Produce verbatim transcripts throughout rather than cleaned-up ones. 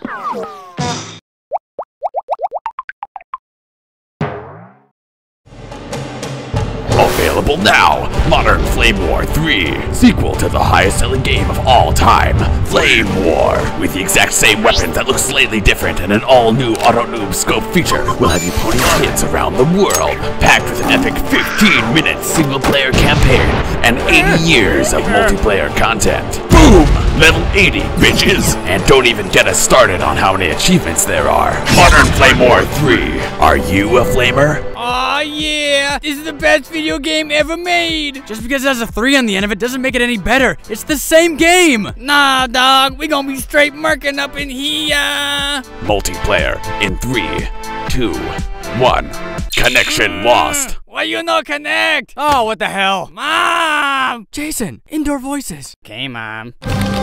Available now, Modern Flame War three, sequel to the highest selling game of all time, Flame War. With the exact same weapons that look slightly different and an all-new auto-noob scope feature, will have you pony kids around the world, packed with an epic fifteen minute single-player campaign and eighty years of multiplayer content. Boom! Level eighty, bitches! And don't even get us started on how many achievements there are. Modern Flame War three, are you a flamer? Aw, yeah! This is the best video game ever made! Just because it has a three on the end of it doesn't make it any better. It's the same game! Nah, dog, we gonna be straight murking up in here! Multiplayer in three, two, one. Connection lost. Why you no connect? Oh, what the hell? Mom! Jason, indoor voices. Okay, Mom.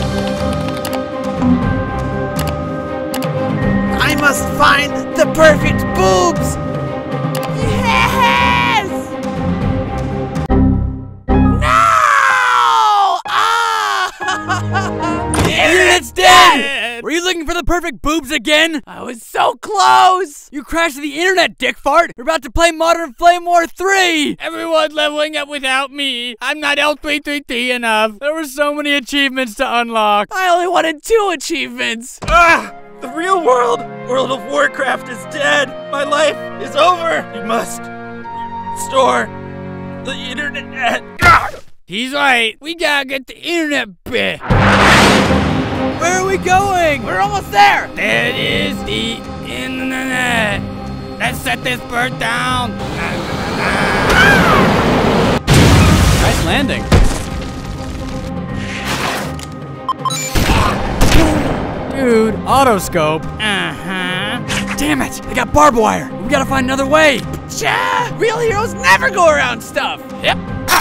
I must find the perfect boobs! Yes! No! Ah! It's dead! Were you looking for the perfect boobs again? I was so close! You crashed the internet, dick fart! We're about to play Modern Flame War three! Everyone's leveling up without me. I'm not L three three three enough. There were so many achievements to unlock. I only wanted two achievements! Ah! The real world, World of Warcraft, is dead! My life is over! You must restore the internet! Ah! He's right. We gotta get the internet back. Where are we going? We're almost there! There is the internet. Let's set this bird down. Nice landing. Dude, autoscope. Uh-huh. Damn it! They got barbed wire. We gotta find another way. Cha! Real heroes never go around stuff! Yep.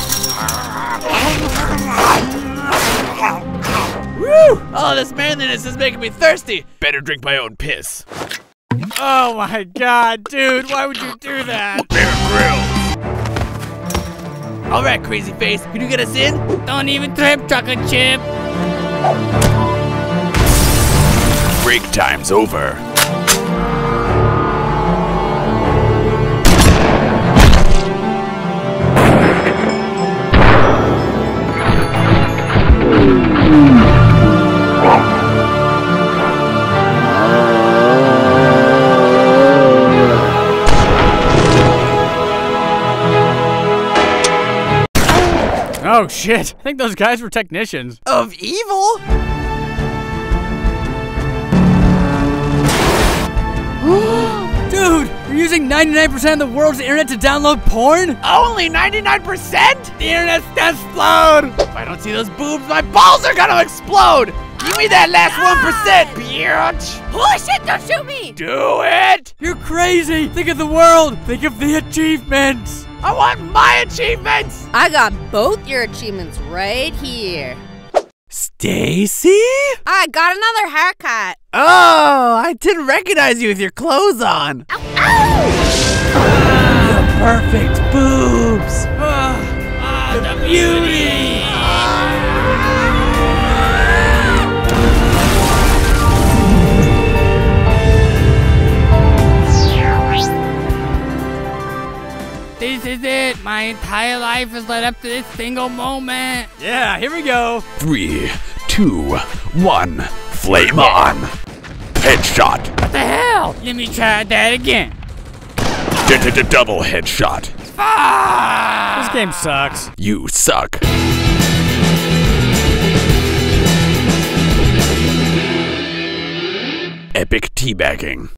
Woo! All this manliness is making me thirsty. Better drink my own piss. Oh my god, dude, why would you do that? Bear Grylls. All right, crazy face, can you get us in? Don't even trip, chocolate chip. Break time's over. Oh shit, I think those guys were technicians. Of evil? Dude, you're using ninety-nine percent of the world's internet to download porn? Only ninety-nine percent? The internet's gonna explode! If I don't see those boobs, my balls are gonna explode! Give me that last one percent, bitch! Holy shit, don't shoot me! Do it! You're crazy! Think of the world! Think of the achievements! I want my achievements! I got both your achievements right here. Stacy? I got another haircut. Oh, I didn't recognize you with your clothes on. Ow, ow! The perfect boobs. Ah, ah, the beauty! This is it. My entire life has led up to this single moment. Yeah, here we go. Three, two, one. Flame on. Headshot. What the hell? Let me try that again. D-d-d-double headshot. Ah! This game sucks. You suck. Epic teabagging.